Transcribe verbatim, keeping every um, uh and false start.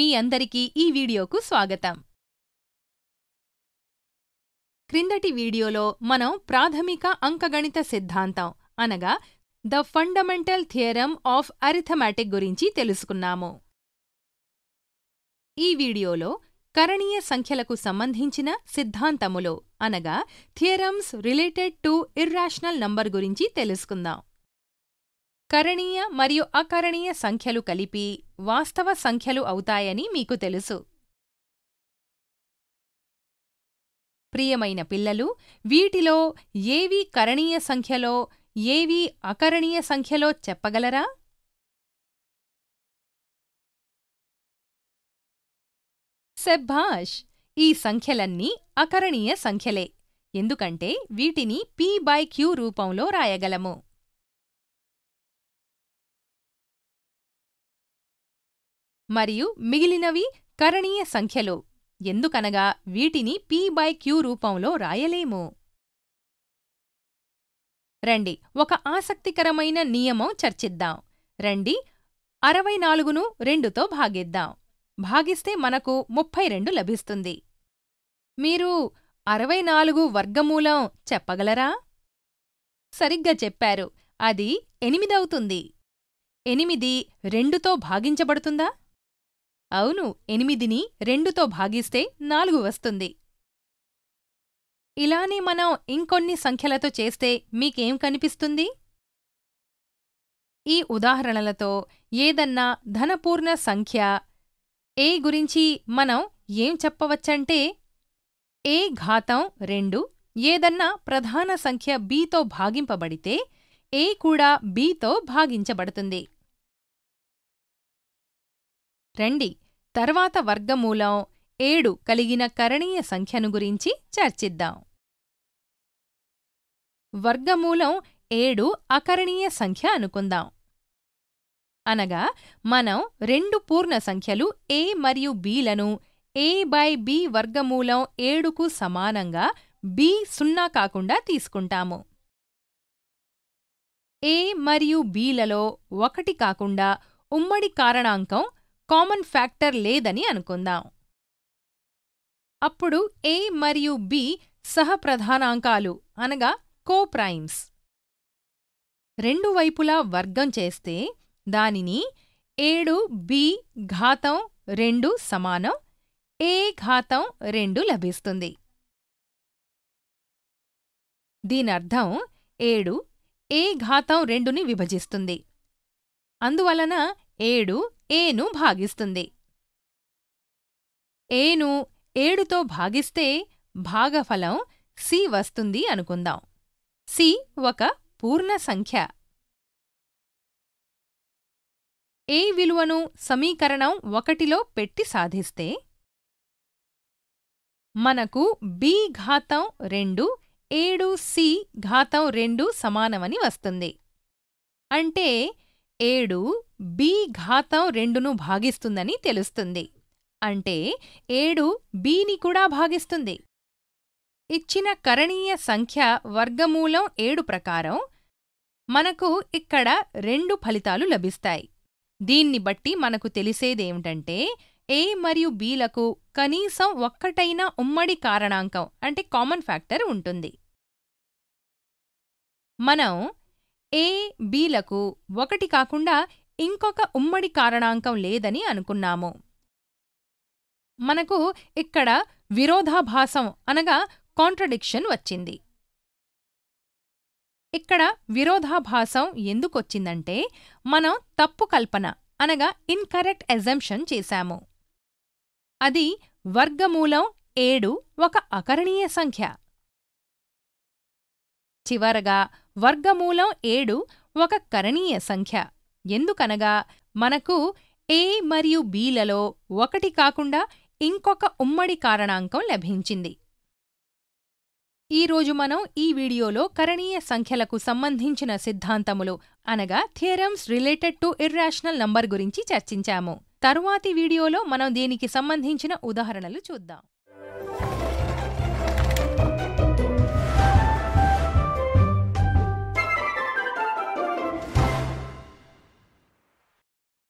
అందరికీ ఈ వీడియోకు స్వాగతం. క్రిందటి వీడియోలో మనం ప్రాథమిక అంకగణిత సిద్ధాంతం అనగా the fundamental theorem of arithmetic గురించి తెలుసుకున్నాము. ఈ వీడియోలో కరణీయ సంఖ్యలకు సంబంధించిన సిద్ధాంతములు అనగా theorems related to irrational number గురించి తెలుసుకుందాం. కరణీయ మరియు అకరణీయ సంఖ్యలు కలిపి వాస్తవ సంఖ్యలు అవుతాయని మీకు తెలుసు. ప్రియమైన పిల్లలు, వీటిలో ఏవి కరణీయ సంఖ్యలో ఏవి అకరణీయ సంఖ్యలో చెప్పగలరా? శభాష్! ఈ సంఖ్యలన్నీ అకరణీయ సంఖ్యలే, ఎందుకంటే వీటిని పి బై క్యూ రూపంలో రాయగలము. మరియు మిగిలినవి కరణీయ సంఖ్యలు, ఎందుకనగా వీటిని పి బై క్యూ రూపంలో రాయలేము. రండి ఒక ఆసక్తికరమైన నియమం చర్చిద్దాం. రండి అరవై నాలుగును రెండుతో భాగిద్దాం. భాగిస్తే మనకు ముప్పై రెండు లభిస్తుంది. మీరు అరవై నాలుగు వర్గమూలం చెప్పగలరా? సరిగ్గా చెప్పారు, అది ఎనిమిదవుతుంది. ఎనిమిది రెండుతో భాగించబడుతుందా? అవును, ఎనిమిదిని రెండుతో భాగిస్తే నాలుగు వస్తుంది. ఇలానే మనం ఇంకొన్ని సంఖ్యలతో చేస్తే మీకేం కనిపిస్తుంది? ఈ ఉదాహరణలతో ఏదన్నా ధనపూర్ణ సంఖ్య ఏ గురించి మనం ఏం చెప్పవచ్చంటే, ఏ ఘాతం రెండు ఏదన్నా ప్రధాన సంఖ్య బీతో భాగింపబడితే ఏ కూడా బీతో భాగించబడుతుంది. రండి తర్వాత వర్గమూలం ఏడు కలిగిన కరణీయ సంఖ్యను గురించి చర్చిద్దాం. వర్గమూలం ఏడు అకరణీయ సంఖ్య అనుకుందాం. అనగా మనం రెండు పూర్ణ సంఖ్యలు ఏ మరియు బీలను ఏ బై బి వర్గమూలం ఏడుకు సమానంగా బి సున్నా కాకుండా తీసుకుంటాము. ఏ మరియు బీలలో ఒకటి కాకుండా ఉమ్మడి కారణాంకం కామన్ ఫ్యాక్టర్ లేదని అనుకుందాం. అప్పుడు ఏ మరియు బి సహప్రధానాంకాలు అనగా కోప్రైమ్స్. రెండు వైపులా వర్గం చేస్తే దానిని ఏడు బి ఘాతం రెండు సమానం ఏ ఘాతం రెండు లభిస్తుంది. దీనర్థం ఏడు ఏ ఘాతం రెండుని విభజిస్తుంది, అందువలన ఏడు ఏను భాగిస్తుంది. ఏను ఏడుతో భాగిస్తే భాగఫలం సి వస్తుంది అనుకుందాం. సి ఒక పూర్ణ సంఖ్య. ఏ విలువను సమీకరణం ఒకటిలో పెట్టి సాధిస్తే మనకు బి ఘాతం రెండు ఏడు సి ఘాతం రెండు సమానమని వస్తుంది. అంటే ఏడు బి ఘాతం రెండును భాగిస్తుందని తెలుస్తుంది. అంటే ఏడు బిని కూడా భాగిస్తుంది. ఇచ్చిన కరణీయ సంఖ్య వర్గమూలం ఏడు ప్రకారం మనకు ఇక్కడ రెండు ఫలితాలు లభిస్తాయి. దీన్ని బట్టి మనకు తెలిసేదేమిటంటే ఏ మరియు బీలకు కనీసం ఒక్కటైనా ఉమ్మడి కారణాంకం అంటే కామన్ ఫ్యాక్టర్ ఉంటుంది. మనం ఏ బీలకు ఒకటి కాకుండా ఇంకొక ఉమ్మడి కారణాంకం లేదని అనుకున్నాము. మనకు ఇక్కడ విరోధాభాసం అనగా కాంట్రడిక్షన్ వచ్చింది. ఇక్కడ విరోధాభాసం ఎందుకొచ్చిందంటే మనం తప్పు కల్పన అనగా ఇన్కరెక్ట్ అజంప్షన్ చేశాము. అది వర్గమూలం ఏడు ఒక అకరణీయ సంఖ్య. చివరగా వర్గమూలం ఏడు ఒక కరణీయ సంఖ్య, ఎందుకనగా మనకు ఏ మరియు బీలలో ఒకటి కాకుండా ఇంకొక ఉమ్మడి కారణాంకం లభించింది. ఈరోజు మనం ఈ వీడియోలో కరణీయ సంఖ్యలకు సంబంధించిన సిద్ధాంతములు అనగా theorems related to irrational number గురించి చర్చించాము. తరువాతి వీడియోలో మనం దీనికి సంబంధించిన ఉదాహరణలు చూద్దాం.